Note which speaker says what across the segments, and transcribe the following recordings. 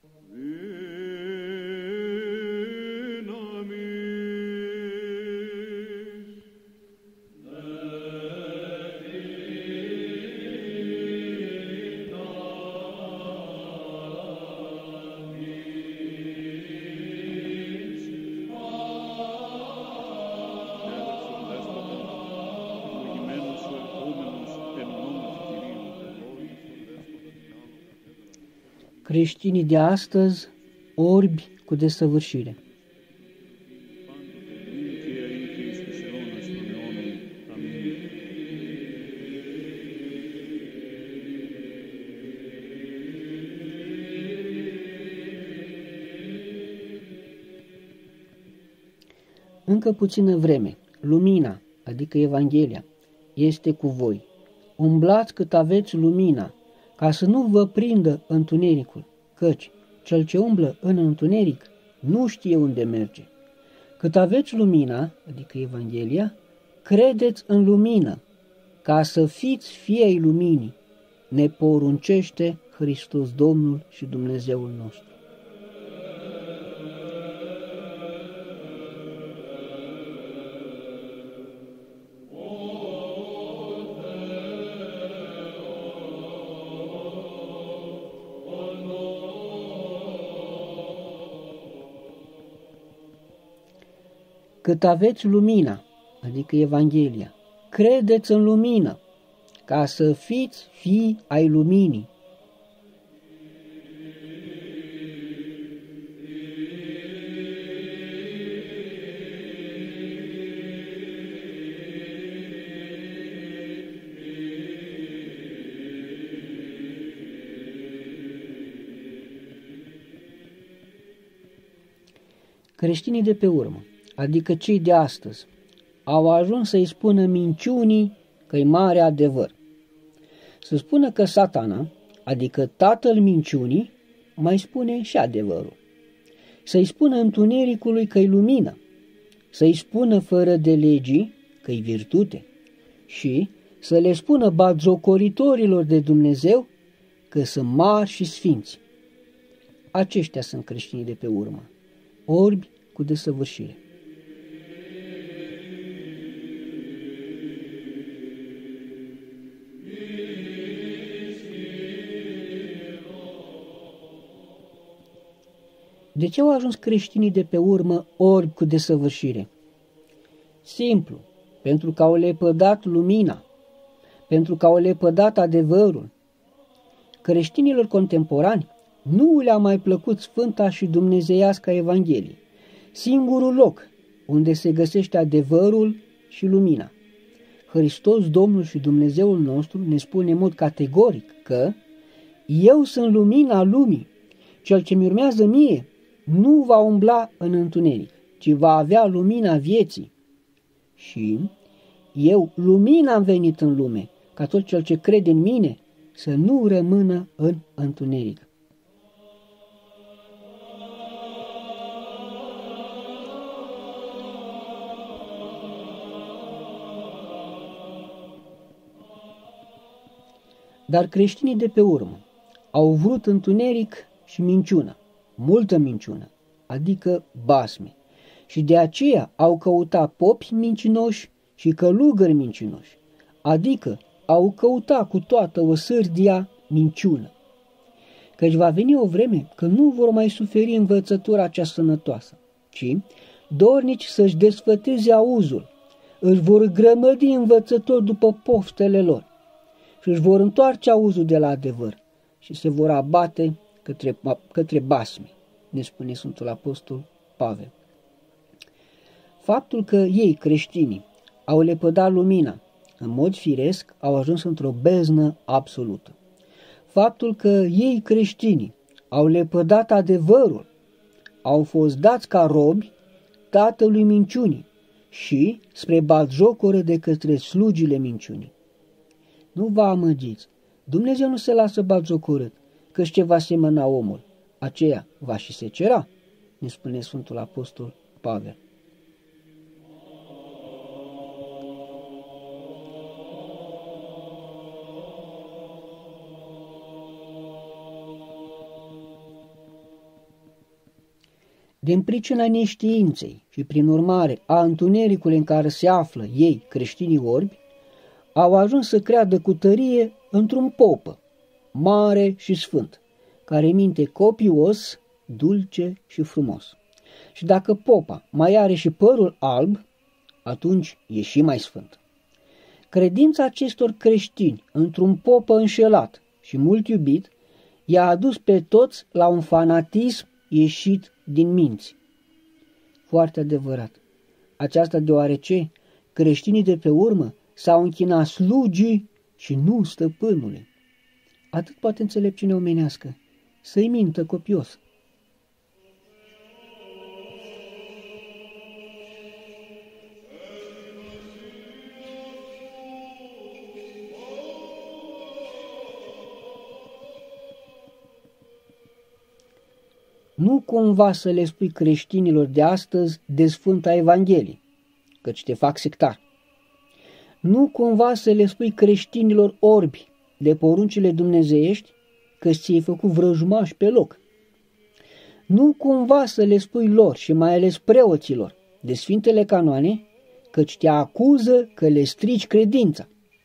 Speaker 1: Creștinii de astăzi, orbi cu desăvârșire. Încă puțină vreme, lumina, adică Evanghelia, este cu voi. Umblați cât aveți lumina, ca să nu vă prindă întunericul, căci cel ce umblă în întuneric nu știe unde merge. Cât aveți lumina, adică Evanghelia, credeți în lumină, ca să fiți fii ai luminii, ne poruncește Hristos Domnul și Dumnezeul nostru. Cât aveți lumina, adică Evanghelia, credeți în lumină, ca să fiți fii ai luminii. Creștinii de pe urmă, adică cei de astăzi, au ajuns să-i spună minciunii că-i mare adevăr. Să spună că Satana, adică tatăl minciunii, mai spune și adevărul. Să-i spună întunericului că-i lumină, să-i spună fără de legii că-i virtute și să le spună batjocoritorilor de Dumnezeu că sunt mari și sfinți. Aceștia sunt creștinii de pe urmă, orbi cu desăvârșire. De ce au ajuns creștinii de pe urmă orbi cu desăvârșire? Simplu, pentru că au lepădat lumina, pentru că au lepădat adevărul. Creștinilor contemporani nu le-a mai plăcut sfânta și dumnezeiasca Evanghelie, singurul loc unde se găsește adevărul și lumina. Hristos, Domnul și Dumnezeul nostru, ne spune în mod categoric că eu sunt lumina lumii, cel ce mi urmează mie nu va umbla în întuneric, ci va avea lumina vieții. Și eu, lumina, am venit în lume, ca tot cel ce crede în mine să nu rămână în întuneric. Dar creștinii de pe urmă au vrut întuneric și minciună, multă minciună, adică basme, și de aceea au căutat popi mincinoși și călugări mincinoși, adică au căutat cu toată osârdia minciună. Căci va veni o vreme când nu vor mai suferi învățătura cea sănătoasă, ci dornici să-și desfăteze auzul, își vor grămădi învățători după poftele lor și își vor întoarce auzul de la adevăr și se vor abate către basme, ne spune Sfântul Apostol Pavel. Faptul că ei, creștinii, au lepădat lumina, în mod firesc, au ajuns într-o beznă absolută. Faptul că ei, creștinii, au lepădat adevărul, au fost dați ca robi tatălui minciunii și spre batjocoră de către slugile minciunii. Nu vă amăgiți, Dumnezeu nu se lasă batjocorât, căci ce va semăna omul, aceea va și secera, ne spune Sfântul Apostol Pavel. Din pricina neștiinței și prin urmare a întunericului în care se află ei, creștinii orbi, au ajuns să creadă cu tărie într-un popă, mare și sfânt, care minte copios, dulce și frumos. Și dacă popa mai are și părul alb, atunci e și mai sfânt. Credința acestor creștini într-un popă înșelat și mult iubit i-a adus pe toți la un fanatism ieșit din minți. Foarte adevărat. Aceasta deoarece creștinii de pe urmă s-au închinat slugii și nu stăpânului. Atât poate înțelepciunea omenească, să-i mintă copios. Nu cumva să le spui creștinilor de astăzi de Sfânta Evanghelie, căci te fac sectar. Nu cumva să le spui creștinilor orbi de poruncile dumnezeiești, că ți-ai făcut vrăjmași pe loc. Nu cumva să le spui lor și mai ales preoților de Sfintele Canoane, căci te acuză că le strici credința.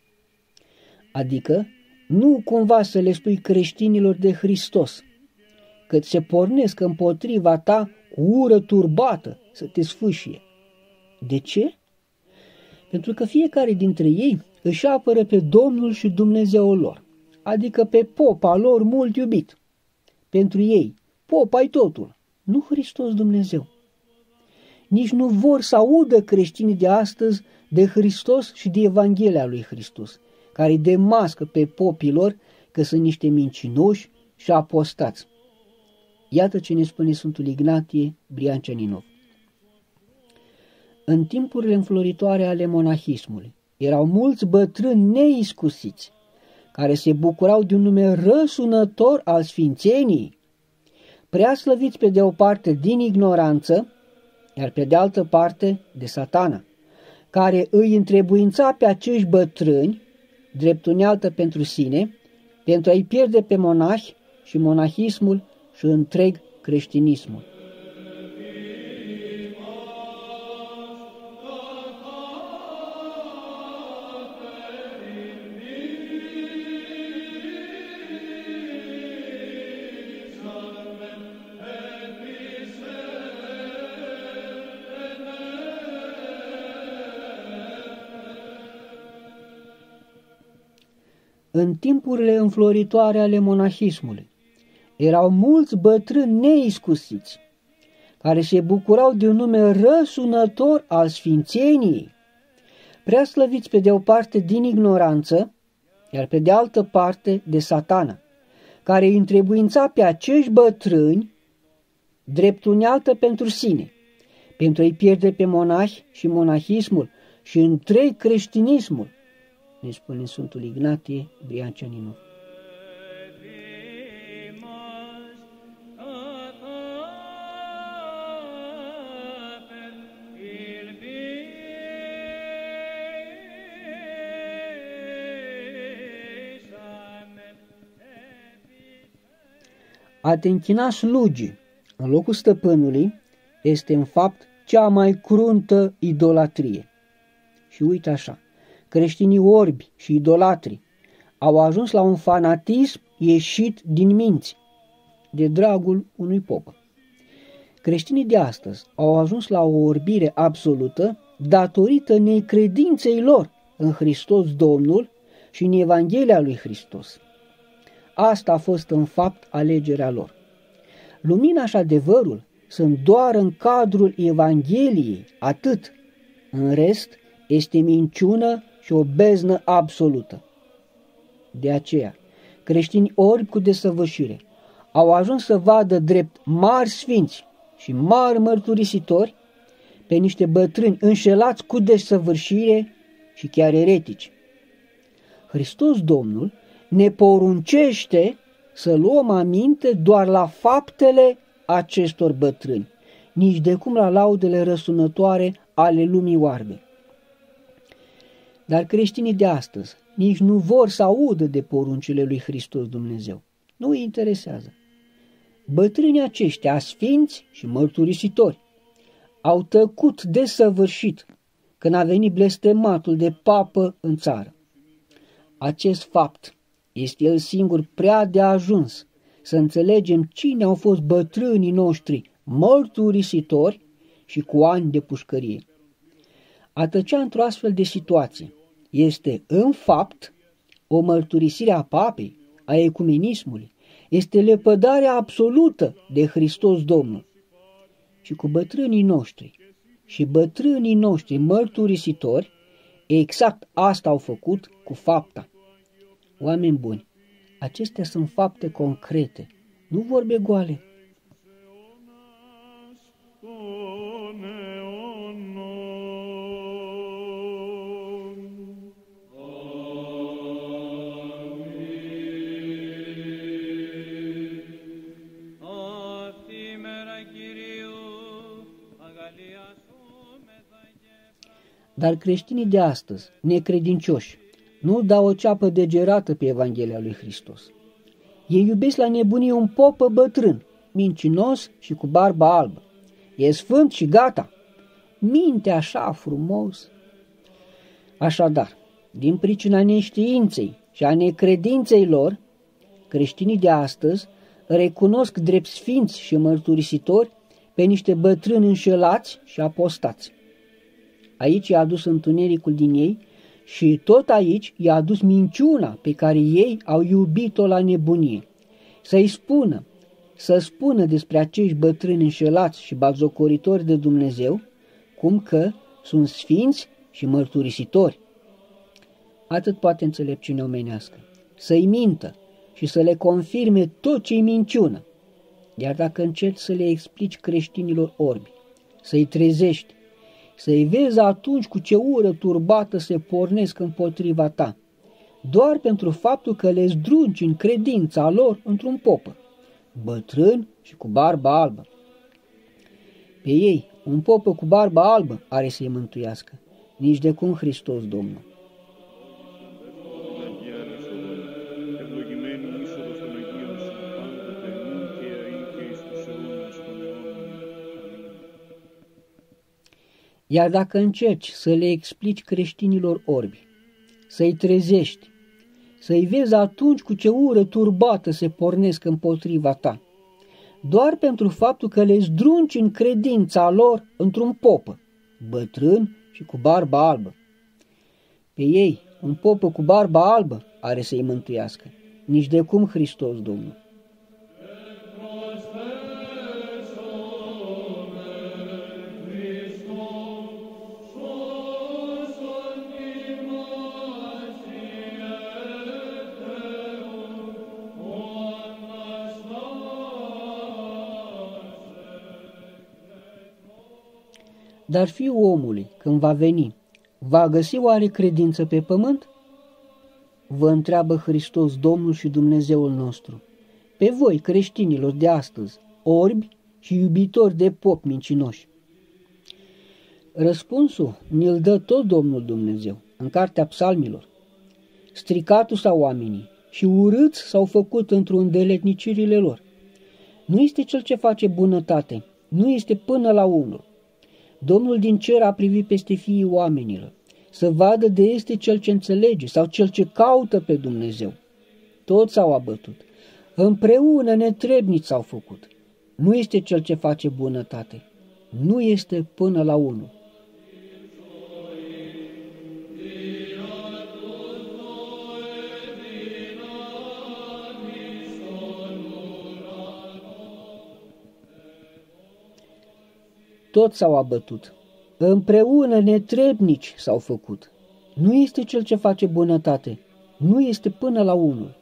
Speaker 1: Adică nu cumva să le spui creștinilor de Hristos, că se pornesc împotriva ta cu ură turbată să te sfâșie. De ce? Pentru că fiecare dintre ei își apără pe Domnul și Dumnezeul lor, adică pe popa lor mult iubit. Pentru ei, popa-i totul, nu Hristos Dumnezeu. Nici nu vor să audă creștinii de astăzi de Hristos și de Evanghelia lui Hristos, care îi demască pe popii lor că sunt niște mincinoși și apostați. Iată ce ne spune Sfântul Ignatie Brianceaninov. În timpurile înfloritoare ale monahismului erau mulți bătrâni neiscusiți, care se bucurau de un nume răsunător al sfințeniei, prea slăviți pe de o parte din ignoranță, iar pe de altă parte de Satana, care îi întrebuința pe acești bătrâni, drept unealtă pentru sine, pentru a-i pierde pe monahi și monahismul și întreg creștinismul. În timpurile înfloritoare ale monahismului erau mulți bătrâni neiscusiți, care se bucurau de un nume răsunător al sfințeniei, prea slăviți pe de o parte din ignoranță, iar pe de altă parte de Satana, care îi întrebuința pe acești bătrâni drept unealtă pentru sine, pentru a-i pierde pe monahi și monahismul și întreg creștinismul, ne spune Sfântul Ignatie Brianceaninov. A te închina slugii în locul stăpânului este în fapt cea mai cruntă idolatrie. Și uite așa, creștinii orbi și idolatri au ajuns la un fanatism ieșit din minți, de dragul unui popă. Creștinii de astăzi au ajuns la o orbire absolută datorită necredinței lor în Hristos Domnul și în Evanghelia lui Hristos. Asta a fost în fapt alegerea lor. Lumina și adevărul sunt doar în cadrul Evangheliei, atât. În rest este minciună și o beznă absolută. De aceea, creștini orbi cu desăvârșire au ajuns să vadă drept mari sfinți și mari mărturisitori pe niște bătrâni înșelați cu desăvârșire și chiar eretici. Hristos Domnul ne poruncește să luăm aminte doar la faptele acestor bătrâni, nici de cum la laudele răsunătoare ale lumii oarbe. Dar creștinii de astăzi nici nu vor să audă de poruncile lui Hristos Dumnezeu. Nu îi interesează. Bătrânii aceștia, sfinți și mărturisitori, au tăcut desăvârșit când a venit blestematul de papă în țară. Acest fapt este el singur prea de ajuns să înțelegem cine au fost bătrânii noștri mărturisitori și cu ani de pușcărie. A tăcea într-o astfel de situație este în fapt o mărturisire a papei, a ecumenismului, este lepădarea absolută de Hristos Domnul. Și cu bătrânii noștri mărturisitori, exact asta au făcut cu fapta. Oameni buni, acestea sunt fapte concrete, nu vorbe goale. Dar creștinii de astăzi, necredincioși, nu dau o ceapă degerată pe Evanghelia lui Hristos. Ei iubesc la nebunie un popă bătrân, mincinos și cu barba albă. E sfânt și gata. Minte așa frumos. Așadar, din pricina neștiinței și a necredinței lor, creștinii de astăzi recunosc drept sfinți și mărturisitori pe niște bătrâni înșelați și apostați. Aici i-a adus întunericul din ei și tot aici i-a adus minciuna pe care ei au iubit-o la nebunie. Să spună despre acești bătrâni înșelați și batjocoritori de Dumnezeu, cum că sunt sfinți și mărturisitori. Atât poate înțelepciunea omenească, să-i mintă și să le confirme tot ce-i minciună. Iar dacă încerci să le explici creștinilor orbi, să-i trezești, să-i vezi atunci cu ce ură turbată se pornesc împotriva ta, doar pentru faptul că le zdrunci în credința lor într-un popă, bătrân și cu barba albă. Pe ei, un popă cu barba albă are să-i mântuiască, nici de cum Hristos Domnul. Iar dacă încerci să le explici creștinilor orbi, să-i trezești, să-i vezi atunci cu ce ură turbată se pornesc împotriva ta, doar pentru faptul că le zdrunci în credința lor într-un popă, bătrân și cu barba albă. Pe ei, un popă cu barba albă are să-i mântuiască, nici de cum Hristos Domnul. Dar Fiul omului, când va veni, va găsi oare credință pe pământ? Vă întreabă Hristos Domnul și Dumnezeul nostru. Pe voi, creștinilor de astăzi, orbi și iubitori de popi mincinoși. Răspunsul ni-l dă tot Domnul Dumnezeu în cartea Psalmilor. Stricatul sau oamenii și urâți s-au făcut într-o îndeletnicirile lor. Nu este cel ce face bunătate, nu este până la unul. Domnul din cer a privit peste fiii oamenilor, să vadă de este cel ce înțelege sau cel ce caută pe Dumnezeu. Toți s-au abătut, împreună netrebnici s-au făcut. Nu este cel ce face bunătate, nu este până la unul. Toți s-au abătut, împreună netrebnici s-au făcut. Nu este cel ce face bunătate, nu este până la unul.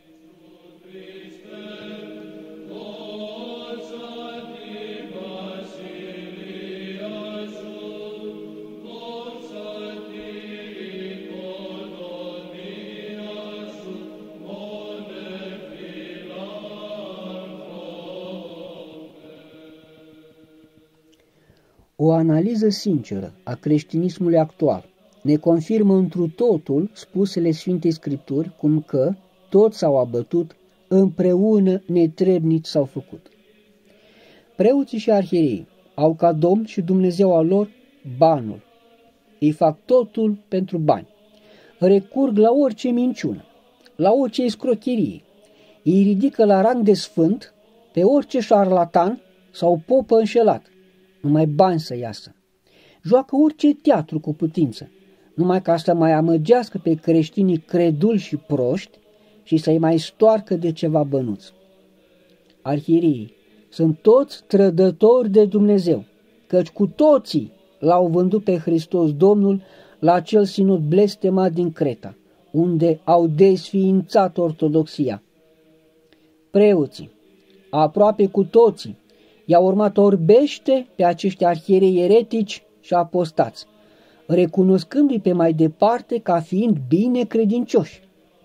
Speaker 1: O analiză sinceră a creștinismului actual ne confirmă întru totul spusele Sfintei Scripturi, cum că toți s-au abătut, împreună netrebnici s-au făcut. Preoții și arhiereii au ca Domn și Dumnezeu al lor banul. Ei fac totul pentru bani. Recurg la orice minciună, la orice escrocherie. Ei ridică la rang de sfânt pe orice șarlatan sau popă înșelat. Numai bani să iasă. Joacă orice teatru cu putință, numai ca să mai amăgească pe creștinii creduli și proști și să-i mai stoarcă de ceva bănuți. Arhierii sunt toți trădători de Dumnezeu, căci cu toții l-au vândut pe Hristos Domnul la acel sinod blestemat din Creta, unde au desființat ortodoxia. Preoții, aproape cu toții, i-au urmat orbește pe acești arhierei eretici și apostați, recunoscându-i pe mai departe ca fiind bine credincioși.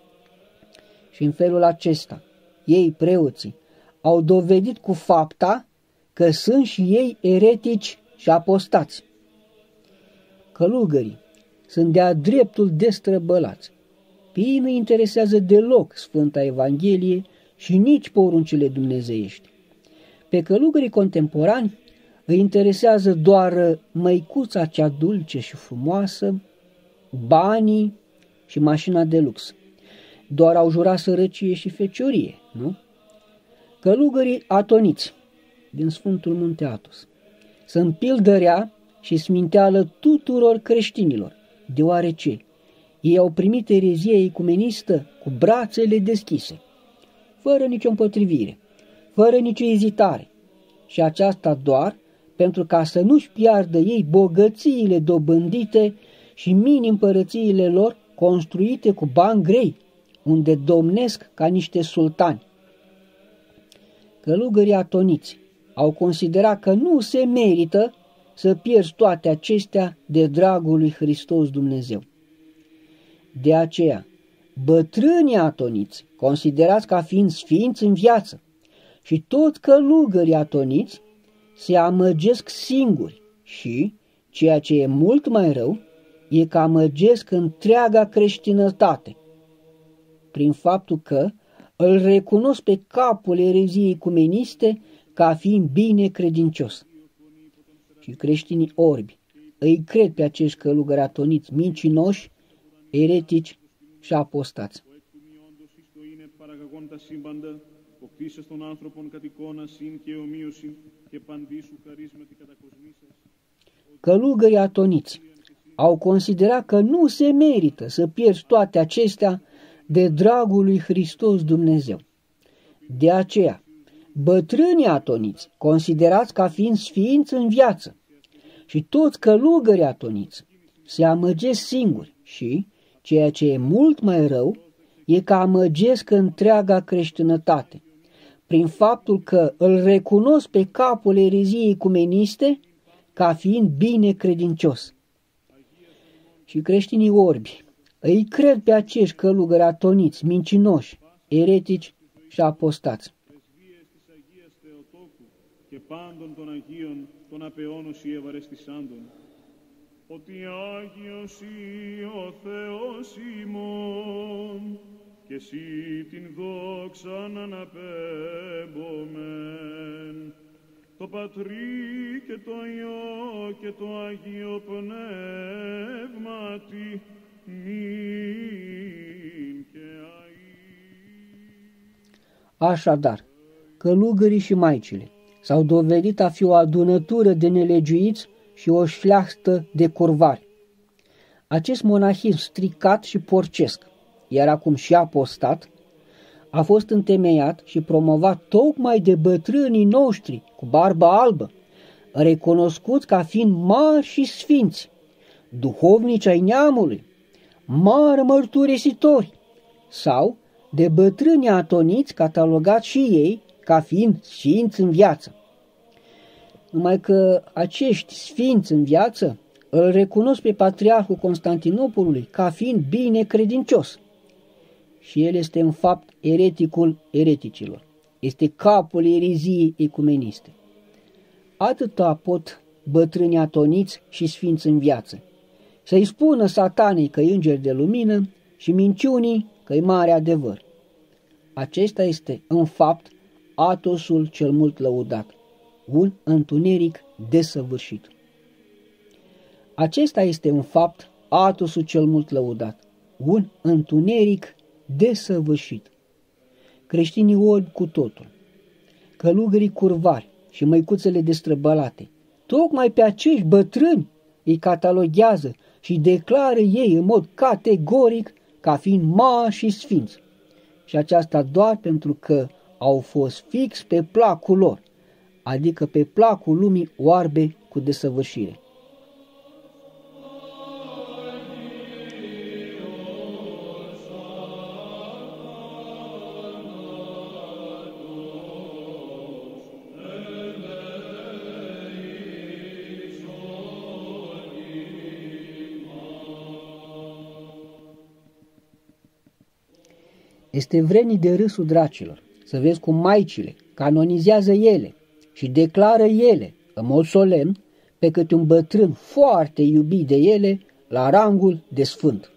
Speaker 1: Și în felul acesta, ei, preoții, au dovedit cu fapta că sunt și ei eretici și apostați. Călugării sunt de-a dreptul destrăbălați. Pe ei nu interesează deloc Sfânta Evanghelie și nici poruncile dumnezeiești. Pe călugării contemporani îi interesează doar măicuța cea dulce și frumoasă, banii și mașina de lux. Doar au jurat sărăcie și feciorie, nu? Călugării atoniți din Sfântul Munte Athos sunt pildă rea și sminteală tuturor creștinilor, deoarece ei au primit erezia ecumenistă cu brațele deschise, fără nicio împotrivire, fără nicio ezitare, și aceasta doar pentru ca să nu-și piardă ei bogățiile dobândite și mini-împărățiile lor construite cu bani grei, unde domnesc ca niște sultani. Călugării atoniți au considerat că nu se merită să pierzi toate acestea de dragul lui Hristos Dumnezeu. De aceea, bătrânii atoniți, considerați ca fiind sfinți în viață, și toți călugării atoniți se amăgesc singuri și, ceea ce e mult mai rău, e că amăgesc întreaga creștinătate, prin faptul că îl recunosc pe capul ereziei ecumeniste ca fiind bine credincios. Și creștinii orbi îi cred pe acești călugări atoniți mincinoși, eretici și apostați. Ποκτήσες των άνθρωπων κατ' εικόνα συν και ομοίωση και παντήσου χαρίσματι κατακοσμήσας. Călugării atoniți au considerat că nu se merită să pierzi toate acestea de dragul lui Hristos Dumnezeu. De aceea, bătrânii atoniți, considerați ca fiind sfinți în viață, și toți călugării atoniți se amăgesc singuri și, ceea ce e mult mai rău, e că amăgesc întreaga creștinătate, prin faptul că îl recunosc pe capul ereziei ecumeniste ca fiind bine credincios. Și creștinii orbi îi cred pe acești călugări atoniți, mincinoși, eretici și apostați. Ότι Άγιος ή ο Θεός ημών, και εσύ την δόξα να αναπέμπομεν, το Πατρί και το Υιό και το Άγιο Πνεύματι, νυν και αΐ. Așadar, călugării și maicile s-au dovedit a fi o adunătură de nelegiuiți și o șleachtă de curvari. Acest monahism stricat și porcesc, iar acum și apostat, a fost întemeiat și promovat tocmai de bătrânii noștri cu barbă albă, recunoscuți ca fiind mari și sfinți, duhovnici ai neamului, mari mărturisitori, sau de bătrânii atoniți catalogați și ei ca fiind sfinți în viață. Numai că acești sfinți în viață îl recunosc pe Patriarhul Constantinopolului ca fiind bine credincios. Și el este în fapt ereticul ereticilor. Este capul ereziei ecumeniste. Atâta pot bătrânii atoniți și sfinți în viață să-i spună satanei că e înger de lumină și minciunii că e mare adevăr. Acesta este, în fapt, atosul cel mult lăudat, un întuneric desăvârșit. Acesta este, în fapt, atosul cel mult lăudat, un întuneric desăvârșit. Creștinii orbi cu totul, călugării curvari și măicuțele destrăbălate, tocmai pe acești bătrâni îi cataloghează și declară ei în mod categoric ca fiind mari și sfinți. Și aceasta doar pentru că au fost fix pe placul lor, adică pe placul lumii oarbe cu desăvârșire. Este vrednic de râsul dracilor să vezi cum maicile canonizează ele și declară ele, în mod solemn, pe câte un bătrân foarte iubit de ele la rangul de sfânt.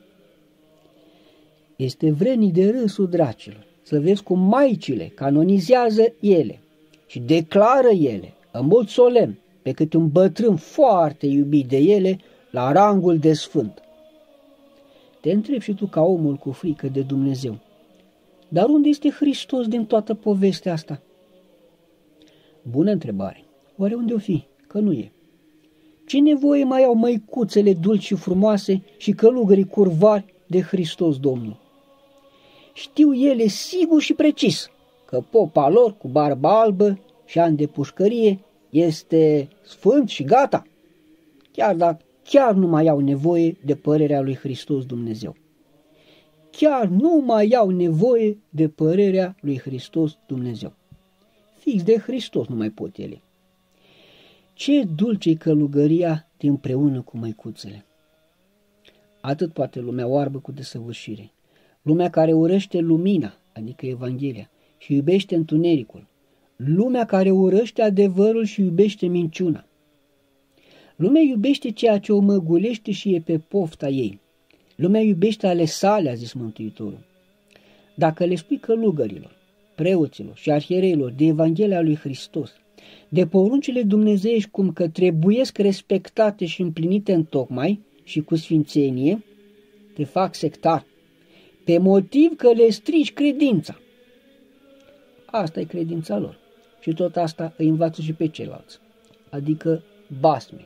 Speaker 1: Este vrednic de râsul dracilor să vezi cum maicile canonizează ele și declară ele, în mod solemn, pe câte un bătrân foarte iubit de ele la rangul de sfânt. Te întrebi și tu ca omul cu frică de Dumnezeu, dar unde este Hristos din toată povestea asta? Bună întrebare. Oare unde o fi? Că nu e. Ce nevoie mai au măicuțele dulci și frumoase și călugării curvari de Hristos Domnul? Știu ele sigur și precis că popa lor cu barba albă și ani de pușcărie este sfânt și gata, chiar nu mai au nevoie de părerea lui Hristos Dumnezeu. Chiar nu mai au nevoie de părerea lui Hristos Dumnezeu. Fix de Hristos nu mai pot ele. Ce dulce-i călugăria împreună cu măicuțele. Atât poate lumea oarbă cu desăvârșire. Lumea care urăște lumina, adică Evanghelia, și iubește întunericul. Lumea care urăște adevărul și iubește minciuna. Lumea iubește ceea ce o măgulește și e pe pofta ei. Lumea iubește ale sale, a zis Mântuitorul. Dacă le spui călugărilor, preoților și arhiereilor de Evanghelia lui Hristos, de poruncile dumnezeiești cum că trebuiesc respectate și împlinite întocmai și cu sfințenie, te fac sectar, pe motiv că le strici credința. Asta e credința lor și tot asta îi învață și pe ceilalți, adică basme.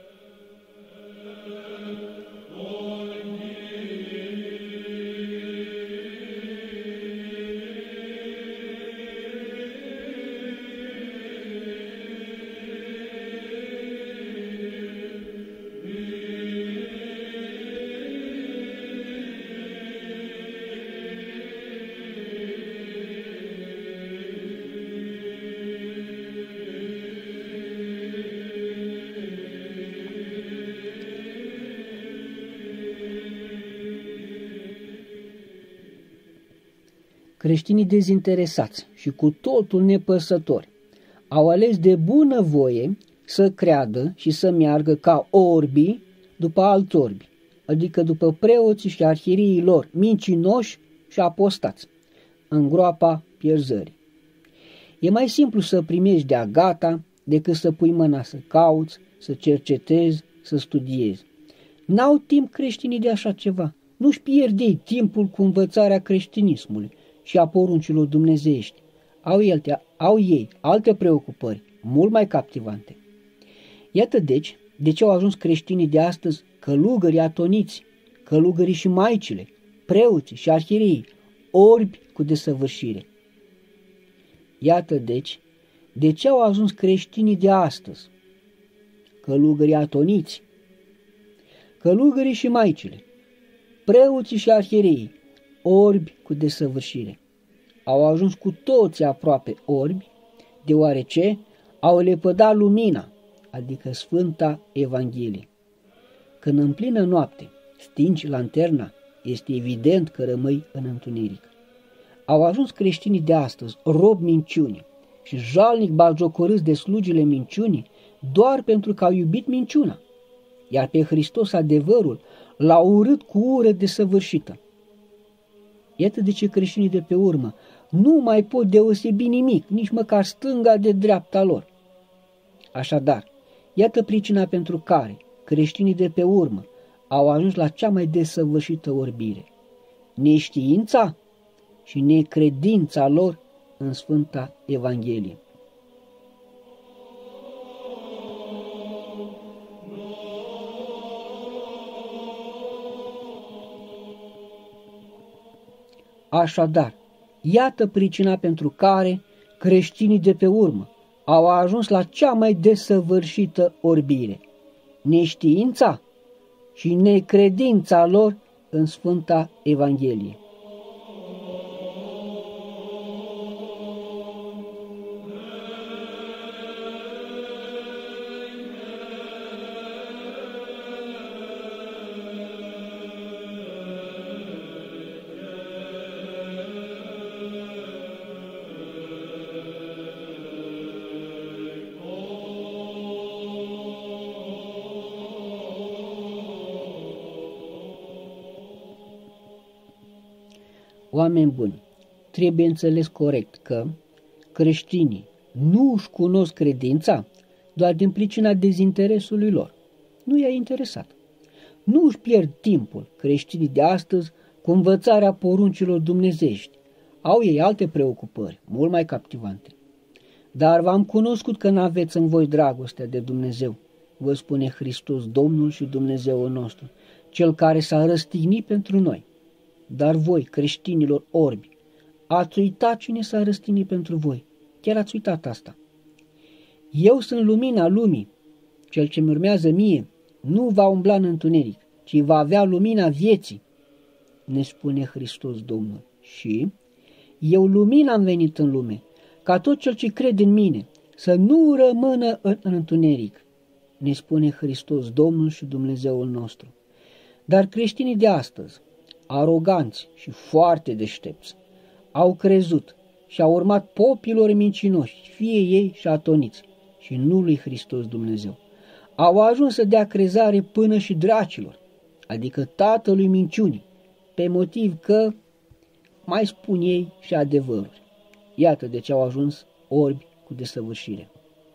Speaker 1: Creștinii dezinteresați și cu totul nepăsători au ales de bună voie să creadă și să meargă ca orbii după alți orbi, adică după preoții și arhierii lor mincinoși și apostați, în groapa pierzării. E mai simplu să primești de-a gata decât să pui mâna să cauți, să cercetezi, să studiezi. N-au timp creștinii de așa ceva. Nu-și pierde ei timpul cu învățarea creștinismului și a poruncilor dumnezeiești. Au ei alte preocupări mult mai captivante. Iată deci de ce au ajuns creștinii de astăzi călugării atoniți, călugării și maicile, preoții și arhierii, orbi cu desăvârșire. Iată deci de ce au ajuns creștinii de astăzi, călugării atoniți, călugării și maicile, preoții și arhierii, orbi cu desăvârșire. Au ajuns cu toții aproape orbi, deoarece au lepădat lumina, adică Sfânta Evanghelie. Când în plină noapte stingi lanterna, este evident că rămâi în întuneric. Au ajuns creștinii de astăzi robi minciunii și jalnic batjocorâți de slugile minciunii doar pentru că au iubit minciuna, iar pe Hristos adevărul l-au urât cu ură desăvârșită. Iată de ce creștinii de pe urmă nu mai pot deosebi nimic, nici măcar stânga de dreapta lor. Așadar, iată pricina pentru care creștinii de pe urmă au ajuns la cea mai desăvârșită orbire: neștiința și necredința lor în Sfânta Evanghelie. Așadar, iată pricina pentru care creștinii de pe urmă au ajuns la cea mai desăvârșită orbire: neștiința și necredința lor în Sfânta Evanghelie. Oameni buni, trebuie înțeles corect că creștinii nu își cunosc credința doar din pricina dezinteresului lor. Nu i-a interesat. Nu își pierd timpul creștinii de astăzi cu învățarea poruncilor dumnezeiești. Au ei alte preocupări, mult mai captivante. Dar v-am cunoscut că n-aveți în voi dragostea de Dumnezeu, vă spune Hristos, Domnul și Dumnezeul nostru, Cel care s-a răstignit pentru noi. Dar voi, creștinilor orbi, ați uitat cine s-a răstignit pentru voi. Chiar ați uitat asta. Eu sunt lumina lumii. Cel ce mi urmează mie nu va umbla în întuneric, ci va avea lumina vieții, ne spune Hristos Domnul. Și eu lumina am venit în lume, ca tot cel ce crede în mine să nu rămână în întuneric, ne spune Hristos Domnul și Dumnezeul nostru. Dar creștinii de astăzi, aroganți și foarte deștepți, au crezut și au urmat popilor mincinoși, fie ei și atoniți, și nu lui Hristos Dumnezeu. Au ajuns să dea crezare până și dracilor, adică tatălui minciunii, pe motiv că mai spun ei și adevăruri. Iată de ce au ajuns orbi cu desăvârșire.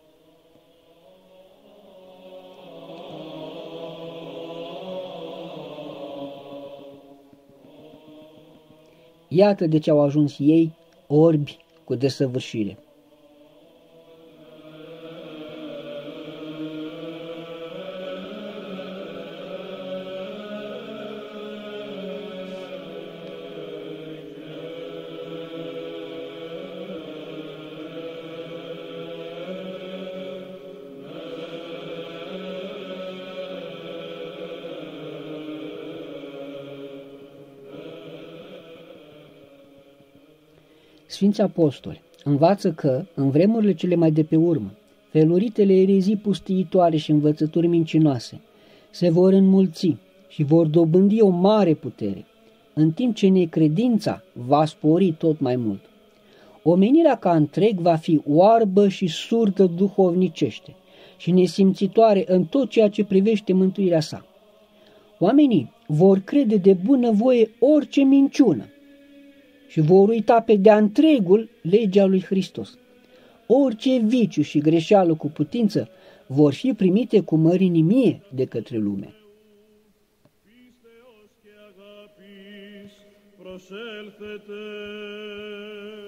Speaker 1: Iată de ce au ajuns ei orbi cu desăvârșire. Sfinții apostoli învață că, în vremurile cele mai de pe urmă, feluritele erezii pustiitoare și învățături mincinoase se vor înmulți și vor dobândi o mare putere, în timp ce necredința va spori tot mai mult. Omenirea ca întreg va fi oarbă și surdă duhovnicește și nesimțitoare în tot ceea ce privește mântuirea sa. Oamenii vor crede de bunăvoie orice minciună și vor uita pe de-a întregul legea lui Hristos. Orice viciu și greșeală cu putință vor fi primite cu mărinimie de către lume.
Speaker 2: Προσέλθετε.